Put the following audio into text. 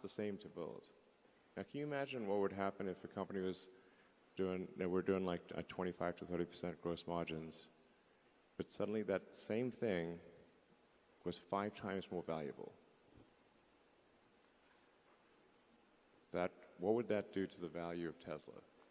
the same to build. Now, can you imagine what would happen if a company was doing, we're doing like a 25 to 30% gross margins, but suddenly that same thing was 5 times more valuable? What would that do to the value of Tesla?